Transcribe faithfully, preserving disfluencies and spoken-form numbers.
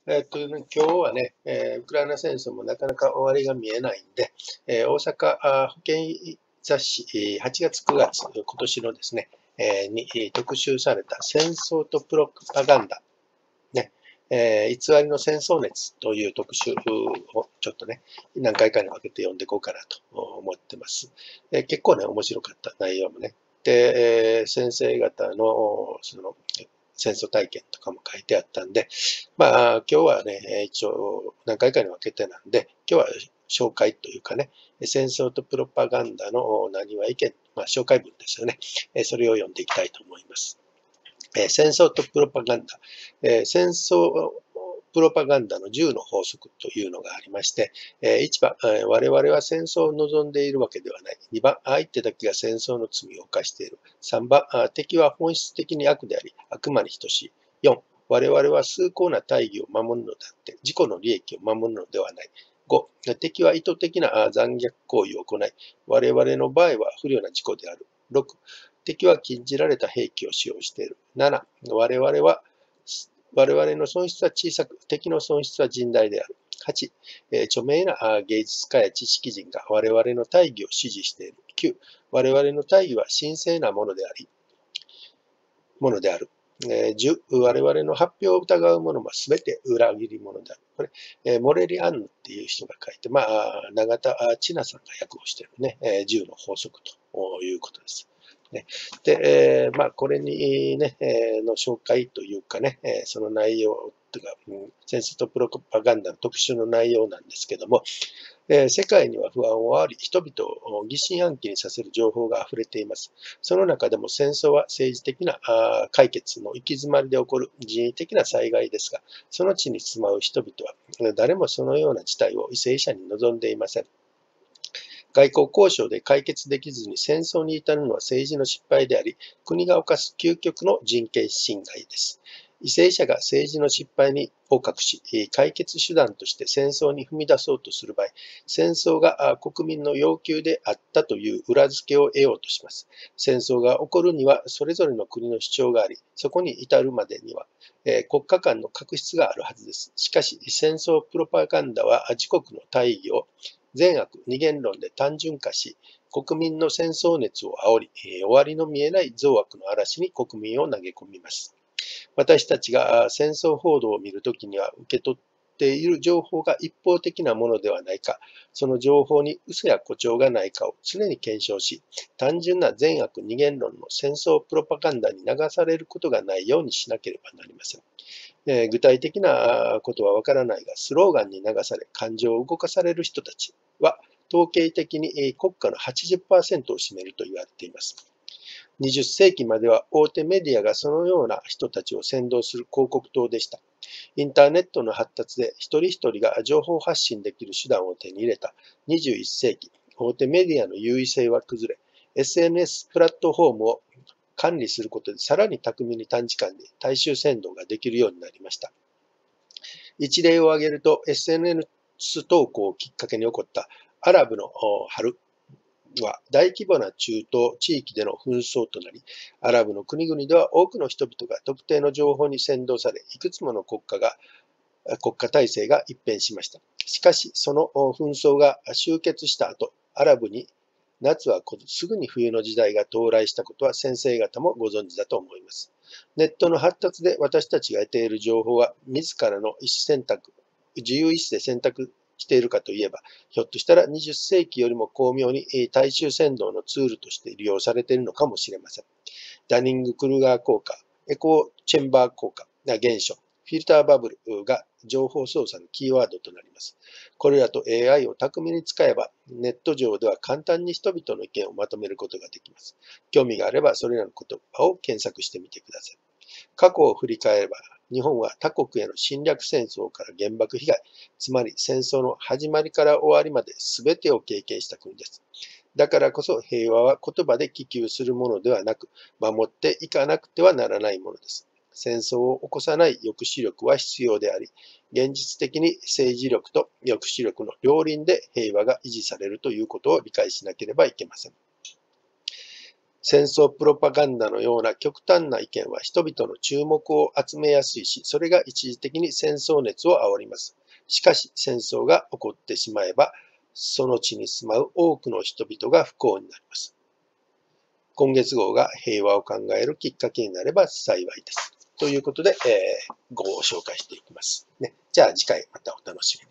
えっとね、今日はね、えーウクライナ戦争もなかなか終わりが見えないんで、えー大阪あ保健雑誌、えーはちがつくがつ、今年のですね、えーにえー特集された戦争とプロパガンダ、ね、えー偽りの戦争熱という特集をちょっとね、何回かに分けて読んでいこうかなと思ってます。えー結構ね、面白かった内容もね。で、えー先生方の、その、戦争体験とかも書いてあったんで、まあ、今日はね、一応何回かに分けてなんで、今日は紹介というかね、戦争とプロパガンダの何は意見、まあ、紹介文ですよね。それを読んでいきたいと思います。戦争とプロパガンダ。戦争プロパガンダのじゅうの法則というのがありまして、いちばん、我々は戦争を望んでいるわけではない。にばん、相手だけが戦争の罪を犯している。さんばん、敵は本質的に悪であり、悪魔に等しい。よん、我々は崇高な大義を守るのであって、自己の利益を守るのではない。ご、敵は意図的な残虐行為を行い、我々の場合は不良な事故である。ろく、敵は禁じられた兵器を使用している。なな、我々は、我々の損失は小さく、敵の損失は甚大である。はち、著名な芸術家や知識人が我々の大義を支持している。きゅう、我々の大義は神聖なものであり、ものである。じゅう、我々の発表を疑う者はすべて裏切り者である。これ、モレリアンヌっていう人が書いて、まあ、永田千奈さんが訳をしているね、じゅうの法則ということです。ね、で、えー、まあ、これにね、えー、の紹介というかね、えー、その内容というか、うん、戦争とプロパガンダの特集の内容なんですけども、えー、世界には不安をあり、人々を疑心暗鬼にさせる情報が溢れています。その中でも戦争は政治的なあ解決の行き詰まりで起こる人為的な災害ですが、その地に住まう人々は、誰もそのような事態を為政者に望んでいません。外交交渉で解決できずに戦争に至るのは政治の失敗であり、国が犯す究極の人権侵害です。為政者が政治の失敗にを隠し、解決手段として戦争に踏み出そうとする場合、戦争が国民の要求であったという裏付けを得ようとします。戦争が起こるにはそれぞれの国の主張があり、そこに至るまでには、えー、国家間の確執があるはずです。しかし、戦争プロパガンダは自国の大義を善悪二元論で単純化し、国民の戦争熱を煽り、終わりの見えない増悪の嵐に国民を投げ込みます。私たちが戦争報道を見るときには受け取っている情報が一方的なものではないか、その情報に嘘や誇張がないかを常に検証し、単純な善悪二元論の戦争プロパガンダに流されることがないようにしなければなりません。えー、具体的なことはわからないが、スローガンに流され、感情を動かされる人たちは、統計的に国家の はちじゅっパーセント を占めると言われています。にじゅっ世紀までは大手メディアがそのような人たちを先導する広告塔でした。インターネットの発達で一人一人が情報発信できる手段を手に入れたにじゅういっ世紀、大手メディアの優位性は崩れ、エスエヌエス プラットフォームを管理することでさらに巧みに短時間で大衆扇動ができるようになりました。一例を挙げると エスエヌエス 投稿をきっかけに起こったアラブの春は大規模な中東地域での紛争となり、アラブの国々では多くの人々が特定の情報に扇動され、いくつもの国家が国家体制が一変しました。しかし、その紛争が終結した後、アラブに夏は来ず、すぐに冬の時代が到来したことは先生方もご存知だと思います。ネットの発達で私たちが得ている情報は、自らの意思選択、自由意志で選択しているかといえば、ひょっとしたらにじゅっ世紀よりも巧妙に大衆扇動のツールとして利用されているのかもしれません。ダニング・クルガー効果、エコーチェンバー効果、現象、フィルターバブルが情報操作のキーワードとなります。これらと エーアイ を巧みに使えば、ネット上では簡単に人々の意見をまとめることができます。興味があれば、それらの言葉を検索してみてください。過去を振り返れば、日本は他国への侵略戦争から原爆被害、つまり戦争の始まりから終わりまで全てを経験した国です。だからこそ平和は言葉で希求するものではなく、守っていかなくてはならないものです。戦争を起こさない抑止力は必要であり、現実的に政治力と抑止力の両輪で平和が維持されるということを理解しなければいけません。 戦争プロパガンダのような極端な意見は人々の注目を集めやすいし、それが一時的に戦争熱を煽ります。しかし、戦争が起こってしまえば、その地に住まう多くの人々が不幸になります。今月号が平和を考えるきっかけになれば幸いです。ということで、えー、号を紹介していきます。ね、じゃあ次回またお楽しみに。